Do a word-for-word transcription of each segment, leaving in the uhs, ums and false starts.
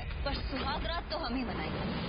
पर सुहाग रात तो हम ही मनाएंगे।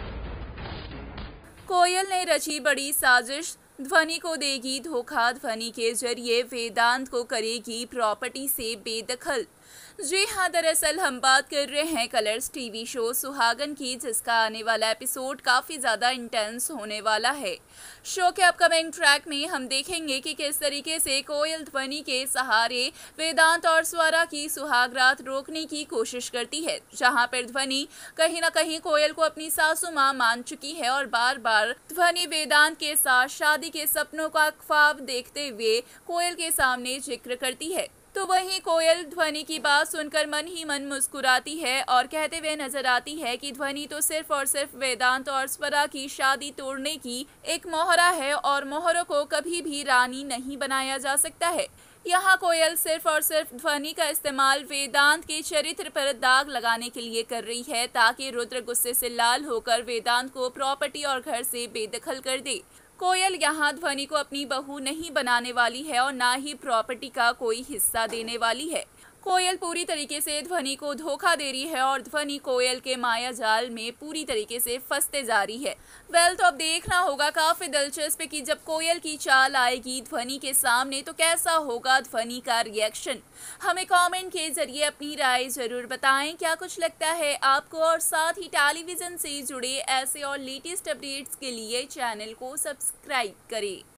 कोयल ने रची बड़ी साजिश, ध्वनि को देगी धोखा, ध्वनि के जरिए वेदांत को करेगी प्रॉपर्टी से बेदखल। जी हाँ, दरअसल हम बात कर रहे हैं कलर्स टीवी शो सुहागन की, जिसका आने वाला एपिसोड काफ़ी ज़्यादा इंटेंस होने वाला है। शो के अपकमिंग ट्रैक में हम देखेंगे कि किस तरीके से कोयल ध्वनि के सहारे वेदांत और स्वरा की सुहाग रात रोकने की कोशिश करती है, जहां पर ध्वनि कहीं ना कहीं कोयल को अपनी सासू मां मान चुकी है और बार बार ध्वनि वेदांत के साथ शादी के सपनों का ख्वाब देखते हुए कोयल के सामने जिक्र करती है। तो वहीं कोयल ध्वनि की बात सुनकर मन ही मन मुस्कुराती है और कहते हुए नजर आती है कि ध्वनि तो सिर्फ और सिर्फ वेदांत और स्वरा की शादी तोड़ने की एक मोहरा है और मोहरों को कभी भी रानी नहीं बनाया जा सकता है। यहाँ कोयल सिर्फ और सिर्फ ध्वनि का इस्तेमाल वेदांत के चरित्र पर दाग लगाने के लिए कर रही है, ताकि रुद्र गुस्से से लाल होकर वेदांत को प्रॉपर्टी और घर से बेदखल कर दे। कोयल यहाँ ध्वनि को अपनी बहू नहीं बनाने वाली है और ना ही प्रॉपर्टी का कोई हिस्सा देने वाली है। कोयल पूरी तरीके से ध्वनि को धोखा दे रही है और ध्वनि कोयल के माया जाल में पूरी तरीके से फंसते जा रही है। वेल, तो अब देखना होगा काफी दिलचस्प कि जब कोयल की चाल आएगी ध्वनि के सामने तो कैसा होगा ध्वनि का रिएक्शन। हमें कमेंट के जरिए अपनी राय जरूर बताएं, क्या कुछ लगता है आपको, और साथ ही टेलीविजन से जुड़े ऐसे और लेटेस्ट अपडेट्स के लिए चैनल को सब्सक्राइब करें।